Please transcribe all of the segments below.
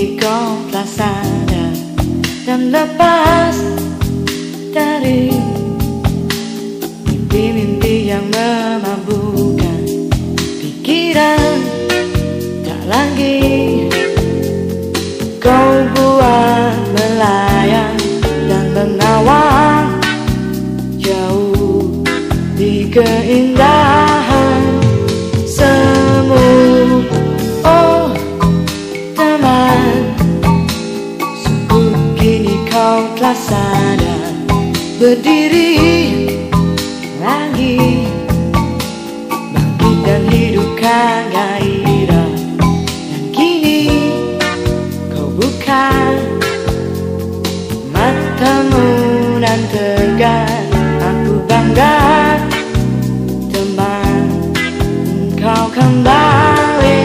kini kau telah sadar dan lepas dari mimpi-mimpi yang memabukkan pikiran. Tak lagi kau buat melayang dan mengawang jauh di keindahan semu. Oh teman, sungguh kini kau telah sadar, berdiri lagi, bangkit dan hidupkan gairah. Dan kini kau buka matamu dan tegar. Aku bangga teman, kau kembali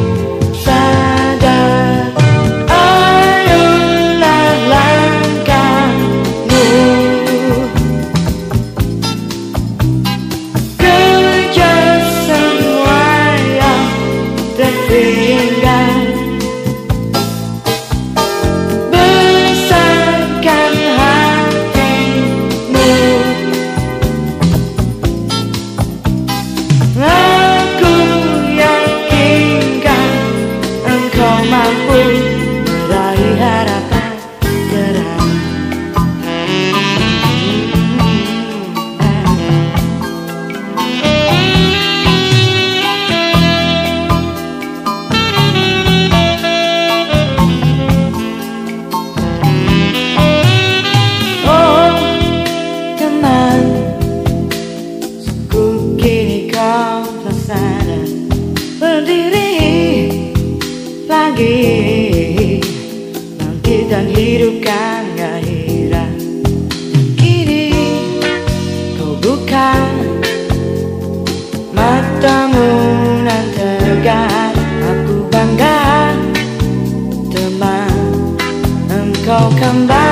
sadar. Ayolah langkahmu, kejar semua yang tertinggal. Besarkan hatimu, aku yakinkan engkau mampu meraih harapan terang. Oh teman, sungguh kini kau telah sadar, berdiri lagi, bangkit dan hidupkan gairah. Kini kau buka matamu dan tegar. Aku bangga teman, engkau kembali